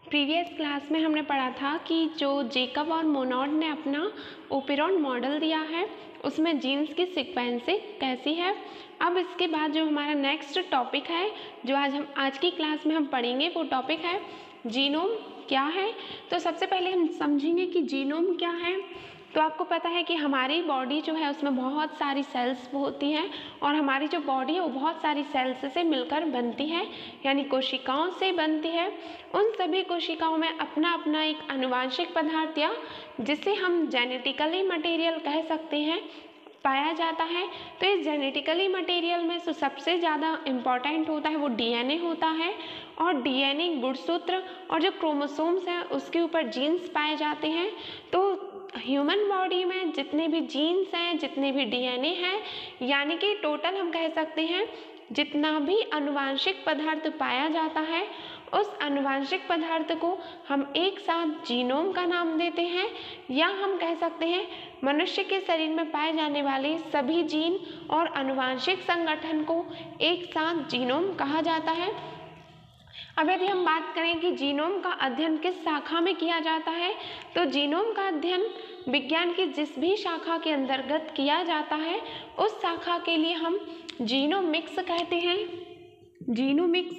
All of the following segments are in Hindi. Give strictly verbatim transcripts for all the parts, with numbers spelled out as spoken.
प्रीवियस क्लास में हमने पढ़ा था कि जो जेकब और मोनोड ने अपना ओपेरॉन मॉडल दिया है उसमें जीन्स की सीक्वेंसिंग कैसी है। अब इसके बाद जो हमारा नेक्स्ट टॉपिक है जो आज हम आज की क्लास में हम पढ़ेंगे वो टॉपिक है जीनोम क्या है। तो सबसे पहले हम समझेंगे कि जीनोम क्या है। तो आपको पता है कि हमारी बॉडी जो है उसमें बहुत सारी सेल्स होती हैं और हमारी जो बॉडी है वो बहुत सारी सेल्स से मिलकर बनती है, यानी कोशिकाओं से बनती है। उन सभी कोशिकाओं में अपना अपना एक आनुवांशिक पदार्थ या जिसे हम जेनेटिकली मटेरियल कह सकते हैं पाया जाता है। तो इस जेनेटिकली मटेरियल में जो सबसे ज़्यादा इम्पॉर्टेंट होता है वो डीएनए होता है और डीएनए गुणसूत्र और जो क्रोमोसोम्स हैं उसके ऊपर जीन्स पाए जाते हैं। तो ह्यूमन बॉडी में जितने भी जीन्स हैं, जितने भी डीएनए हैं, यानी कि टोटल हम कह सकते हैं जितना भी आनुवांशिक पदार्थ पाया जाता है उस आनुवांशिक पदार्थ को हम एक साथ जीनोम का नाम देते हैं, या हम कह सकते हैं मनुष्य के शरीर में पाए जाने वाले सभी जीन और आनुवांशिक संगठन को एक साथ जीनोम कहा जाता है। अब यदि हम बात करें कि जीनोम का अध्ययन किस शाखा में किया जाता है, तो जीनोम का अध्ययन विज्ञान की जिस भी शाखा के अंतर्गत किया जाता है उस शाखा के लिए हम जीनोमिक्स कहते हैं। जीनोमिक्स।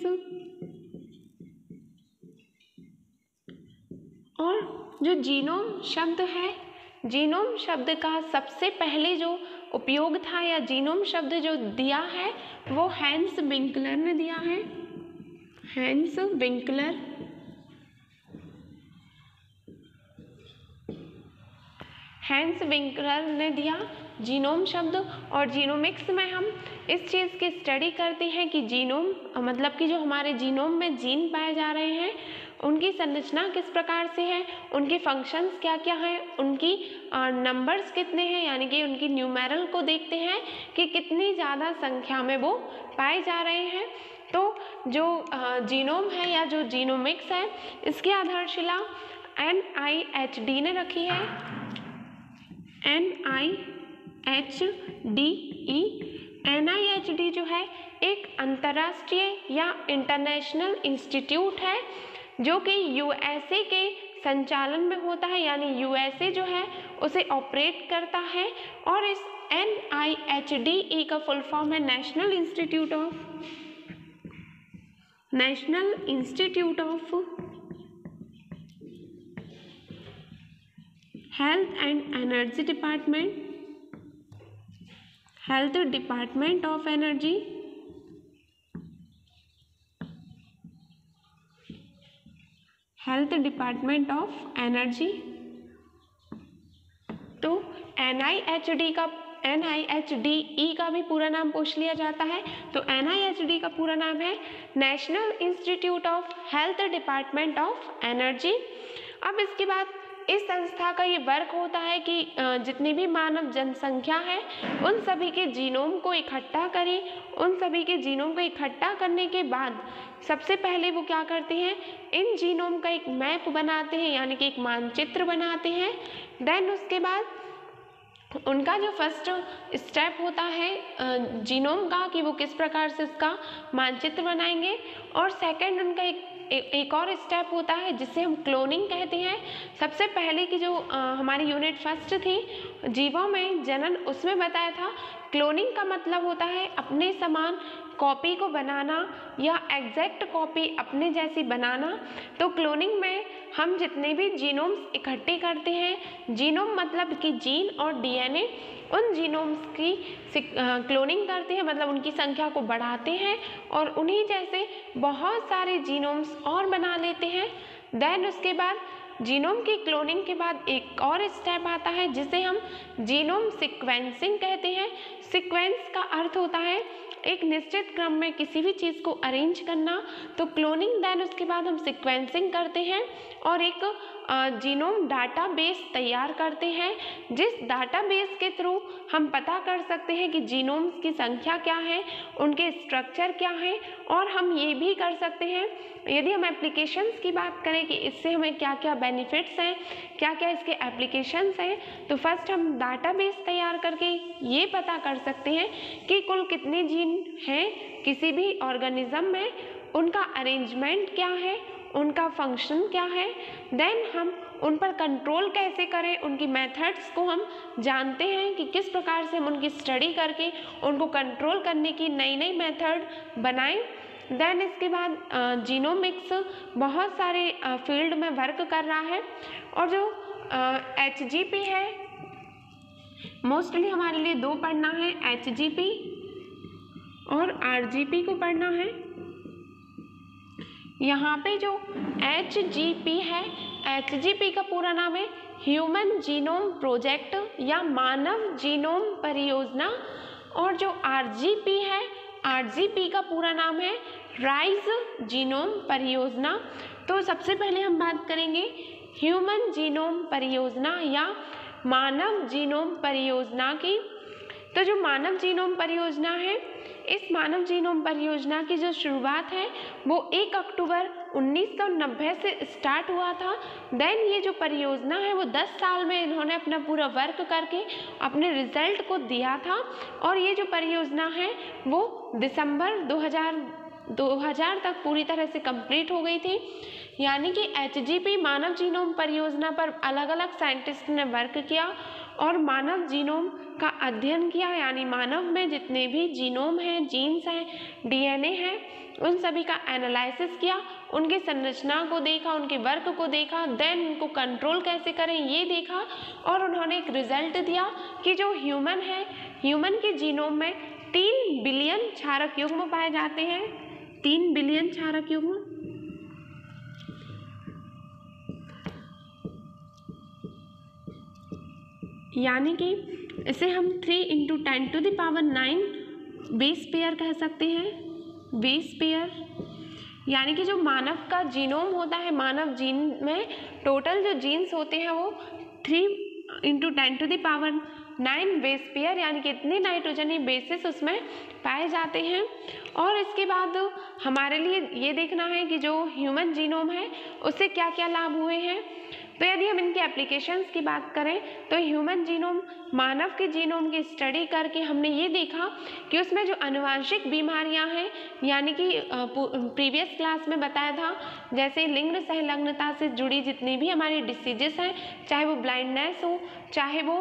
और जो जीनोम शब्द है, जीनोम शब्द का सबसे पहले जो उपयोग था या जीनोम शब्द जो दिया है वो हैंस विंकलर ने दिया है। Hence Winkler. हैंस विंकलर ने दिया जीनोम शब्द। और जीनोमिक्स में हम इस चीज़ की स्टडी करते हैं कि जीनोम मतलब कि जो हमारे जीनोम में जीन पाए जा रहे हैं उनकी संरचना किस प्रकार से है, उनके फंक्शंस क्या क्या हैं, उनकी नंबर्स कितने हैं, यानी कि उनकी न्यूमेरल को देखते हैं कि कितनी ज़्यादा संख्या में वो पाए जा रहे हैं। तो जो जीनोम है या जो जीनोमिक्स है इसकी आधारशिला एन आई एच डी ने रखी है। N I H D E. N I H D जो है एक अंतर्राष्ट्रीय या इंटरनेशनल इंस्टीट्यूट है जो कि यूएसए के संचालन में होता है, यानी यूएसए जो है उसे ऑपरेट करता है। और इस N I H D E का फुल फॉर्म है national institute of national institute of health and energy department, health department of energy, health department of energy. तो एन आई एच डी का N I H D E का भी पूरा नाम पूछ लिया जाता है। तो एन आई एच डी का पूरा नाम है national institute of health department of energy. अब इसके बाद इस संस्था का ये वर्क होता है कि जितनी भी मानव जनसंख्या है उन सभी के जीनोम को इकट्ठा करें। उन सभी के जीनोम को इकट्ठा करने के बाद सबसे पहले वो क्या करते हैं, इन जीनोम का एक मैप बनाते हैं, यानी कि एक मानचित्र बनाते हैं। देन उसके बाद उनका जो फर्स्ट स्टेप होता है जीनोम का कि वो किस प्रकार से उसका मानचित्र बनाएंगे, और सेकंड उनका एक ए, एक और स्टेप होता है जिसे हम क्लोनिंग कहते हैं। सबसे पहले की जो आ, हमारी यूनिट फर्स्ट थी जीवों में जनन, उसमें बताया था क्लोनिंग का मतलब होता है अपने समान कॉपी को बनाना या एग्जैक्ट कॉपी अपने जैसी बनाना। तो क्लोनिंग में हम जितने भी जीनोम्स इकट्ठे करते हैं, जीनोम मतलब कि जीन और डीएनए, उन जीनोम्स की क्लोनिंग करते हैं, मतलब उनकी संख्या को बढ़ाते हैं और उन्हीं जैसे बहुत सारे जीनोम्स और बना लेते हैं। देन उसके बाद जीनोम की क्लोनिंग के बाद एक और स्टेप आता है जिसे हम जीनोम सीक्वेंसिंग कहते हैं। सीक्वेंस का अर्थ होता है एक निश्चित क्रम में किसी भी चीज़ को अरेंज करना। तो क्लोनिंग देन उसके बाद हम सीक्वेंसिंग करते हैं और एक जीनोम डाटाबेस तैयार करते हैं, जिस डाटाबेस के थ्रू हम पता कर सकते हैं कि जीनोम्स की संख्या क्या है, उनके स्ट्रक्चर क्या है, और हम ये भी कर सकते हैं यदि हम एप्लीकेशंस की बात करें कि इससे हमें क्या क्या बेनिफिट्स हैं, क्या क्या इसके एप्लीकेशंस हैं। तो फर्स्ट हम डाटाबेस तैयार करके ये पता कर सकते हैं कि कुल कितने जीन हैं किसी भी ऑर्गेनिज्म में, उनका अरेंजमेंट क्या है उनका फंक्शन क्या है, देन हम उन पर कंट्रोल कैसे करें, उनकी मेथड्स को हम जानते हैं कि किस प्रकार से हम उनकी स्टडी करके उनको कंट्रोल करने की नई नई मेथड बनाएं। देन इसके बाद जीनोमिक्स बहुत सारे फील्ड में वर्क कर रहा है, और जो एच जी पी है मोस्टली हमारे लिए दो पढ़ना है, एच जी पी और आर जी पी को पढ़ना है। यहाँ पे जो एच जी पी है, एच जी पी का पूरा नाम है ह्यूमन जीनोम प्रोजेक्ट या मानव जीनोम परियोजना, और जो आर जी पी है, आर जी पी का पूरा नाम है राइज जीनोम परियोजना। तो सबसे पहले हम बात करेंगे ह्यूमन जीनोम परियोजना या मानव जीनोम परियोजना की। तो जो मानव जीनोम परियोजना है, इस मानव जीनोम परियोजना की जो शुरुआत है वो एक अक्टूबर उन्नीस सौ नब्बे से स्टार्ट हुआ था। देन ये जो परियोजना है वो दस साल में इन्होंने अपना पूरा वर्क करके अपने रिजल्ट को दिया था, और ये जो परियोजना है वो दिसंबर दो हज़ार तक पूरी तरह से कंप्लीट हो गई थी। यानी कि एच जी पी मानव जीनोम परियोजना पर अलग अलग साइंटिस्ट ने वर्क किया और मानव जीनोम का अध्ययन किया, यानी मानव में जितने भी जीनोम हैं, जीन्स हैं, डी एन ए है, उन सभी का एनालिसिस किया, उनकी संरचना को देखा, उनके वर्क को देखा, देन उनको कंट्रोल कैसे करें ये देखा, और उन्होंने एक रिजल्ट दिया कि जो ह्यूमन है, ह्यूमन के जीनोम में तीन बिलियन क्षारक युग्म पाए जाते हैं, तीन बिलियन क्षारक युग्म। यानी कि इसे हम three into ten to the power nine base pair कह सकते हैं, बेस पेयर। यानी कि जो मानव का जीनोम होता है, मानव जीन में टोटल जो जीन्स होते हैं वो three into ten to the power nine base pair, यानी कि इतने नाइट्रोजनी बेसिस उसमें पाए जाते हैं। और इसके बाद हमारे लिए ये देखना है कि जो ह्यूमन जीनोम है उससे क्या क्या लाभ हुए हैं। तो यदि हम इनके एप्लीकेशंस की बात करें तो ह्यूमन जीनोम, मानव के जीनोम की स्टडी करके हमने ये देखा कि उसमें जो आनुवांशिक बीमारियां हैं, यानी कि प्रीवियस क्लास में बताया था, जैसे लिंग संलग्नता से जुड़ी जितनी भी हमारी डिसीजेस हैं, चाहे वो ब्लाइंडनेस हो, चाहे वो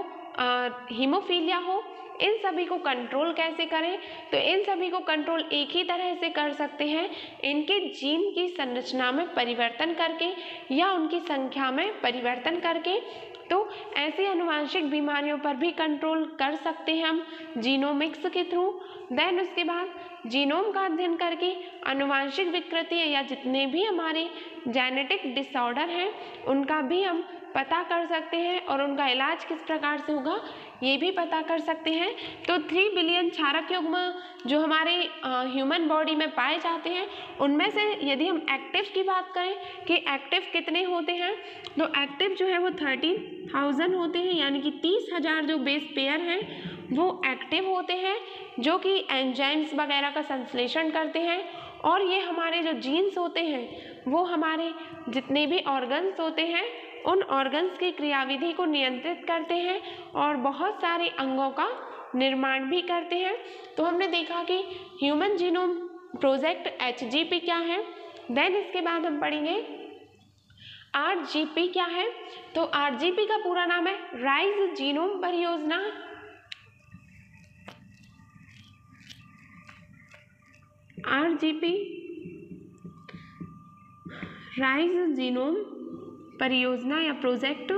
हीमोफीलिया हो, इन सभी को कंट्रोल कैसे करें। तो इन सभी को कंट्रोल एक ही तरह से कर सकते हैं, इनके जीन की संरचना में परिवर्तन करके या उनकी संख्या में परिवर्तन करके। तो ऐसी आनुवांशिक बीमारियों पर भी कंट्रोल कर सकते हैं हम जीनोमिक्स के थ्रू। देन उसके बाद जीनोम का अध्ययन करके आनुवांशिक विकृति या जितने भी हमारे जेनेटिक डिसऑर्डर हैं उनका भी हम पता कर सकते हैं, और उनका इलाज किस प्रकार से होगा ये भी पता कर सकते हैं। तो थ्री बिलियन क्षारक युग्म जो हमारे ह्यूमन बॉडी में पाए जाते हैं, उनमें से यदि हम एक्टिव की बात करें कि एक्टिव कितने होते हैं, तो एक्टिव जो है वो थर्टीन थाउजेंड होते हैं, यानी कि तीस हजार जो बेस पेयर हैं वो एक्टिव होते हैं, जो कि एंजाइम्स वगैरह का संश्लेषण करते हैं। और ये हमारे जो जीन्स होते हैं वो हमारे जितने भी ऑर्गन्स होते हैं उन ऑर्गन्स की क्रियाविधि को नियंत्रित करते हैं और बहुत सारे अंगों का निर्माण भी करते हैं। तो हमने देखा कि human genome project H G P क्या है। देन इसके बाद हम पढ़ेंगे आर जी पी क्या है। तो आर जी पी का पूरा नाम है राइज जीनोम परियोजना। R G P rice genome परियोजना या प्रोजेक्ट।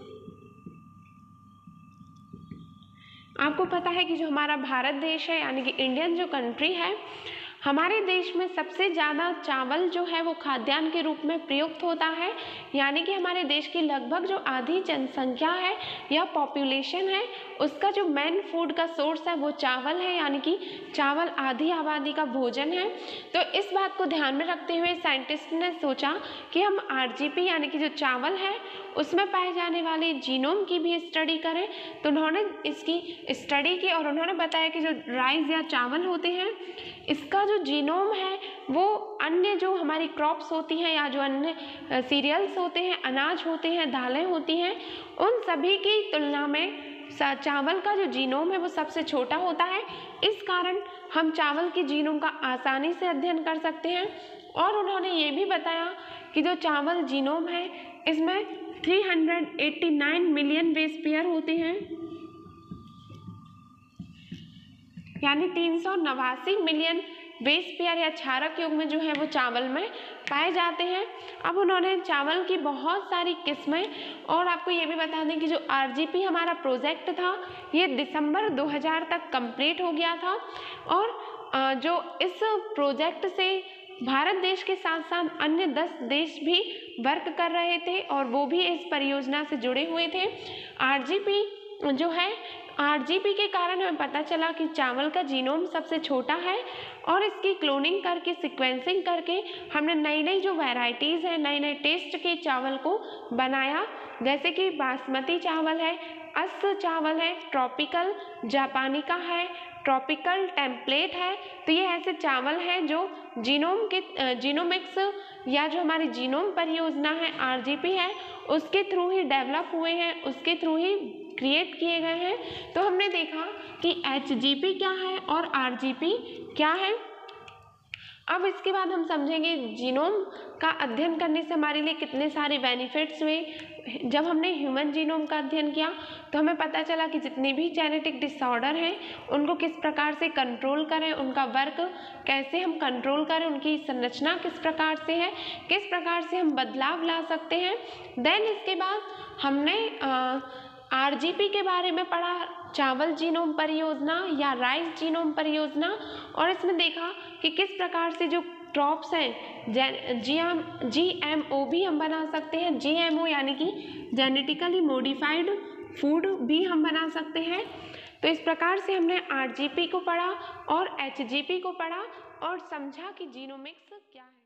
आपको पता है कि जो हमारा भारत देश है, यानी कि इंडियन जो कंट्री है, हमारे देश में सबसे ज़्यादा चावल जो है वो खाद्यान्न के रूप में प्रयुक्त होता है। यानी कि हमारे देश की लगभग जो आधी जनसंख्या है या पॉपुलेशन है, उसका जो मेन फूड का सोर्स है वो चावल है, यानी कि चावल आधी आबादी का भोजन है। तो इस बात को ध्यान में रखते हुए साइंटिस्ट ने सोचा कि हम आर जी पी यानी कि जो चावल है उसमें पाए जाने वाले जीनोम की भी स्टडी करें। तो उन्होंने इसकी स्टडी की और उन्होंने बताया कि जो राइस या चावल होते हैं, इसका जो जीनोम है वो अन्य जो हमारी क्रॉप्स होती हैं या जो अन्य सीरियल्स होते हैं, अनाज होते हैं, दालें होती हैं, उन सभी की तुलना में चावल का जो जीनोम है वो सबसे छोटा होता है। इस कारण हम चावल के जीनोम का आसानी से अध्ययन कर सकते हैं। और उन्होंने ये भी बताया कि जो चावल जीनोम है इसमें तीन सौ नवासी मिलियन बेस पेयर होते हैं, यानी तीन सौ नवासी मिलियन बेस पेयर या क्षारक युग्म जो है वो चावल में पाए जाते हैं। अब उन्होंने चावल की बहुत सारी किस्में, और आपको ये भी बता दें कि जो आरजीपी हमारा प्रोजेक्ट था ये दिसंबर दो हज़ार तक कंप्लीट हो गया था, और जो इस प्रोजेक्ट से भारत देश के साथ साथ अन्य दस देश भी वर्क कर रहे थे और वो भी इस परियोजना से जुड़े हुए थे। आरजीपी जो है, आरजीपी के कारण हमें पता चला कि चावल का जीनोम सबसे छोटा है, और इसकी क्लोनिंग करके सीक्वेंसिंग करके हमने नई नई जो वैरायटीज़ हैं, नए नए टेस्ट के चावल को बनाया, जैसे कि बासमती चावल है, अस चावल है, ट्रॉपिकल जापानिका है, ट्रॉपिकल टेम्पलेट है। तो ये ऐसे चावल हैं जो जीनोम के जीनोमिक्स या जो हमारी जीनोम परियोजना है आरजीपी है उसके थ्रू ही डेवलप हुए हैं, उसके थ्रू ही क्रिएट किए गए हैं। तो हमने देखा कि एचजीपी क्या है और आरजीपी क्या है। अब इसके बाद हम समझेंगे जीनोम का अध्ययन करने से हमारे लिए कितने सारे बेनिफिट्स हुए। जब हमने ह्यूमन जीनोम का अध्ययन किया तो हमें पता चला कि जितने भी जेनेटिक डिसऑर्डर हैं उनको किस प्रकार से कंट्रोल करें, उनका वर्क कैसे हम कंट्रोल करें, उनकी संरचना किस प्रकार से है, किस प्रकार से हम बदलाव ला सकते हैं। देन इसके बाद हमने आरजीपी के बारे में पढ़ा, चावल जीनोम परियोजना या राइस जीनोम परियोजना, और इसमें देखा कि किस प्रकार से जो क्रॉप्स हैं G M G M O भी हम बना सकते हैं। जी एम ओ यानी कि जेनेटिकली मॉडिफाइड फूड भी हम बना सकते हैं। तो इस प्रकार से हमने आरजीपी को पढ़ा और एचजीपी को पढ़ा और समझा कि जीनोमिक्स क्या है।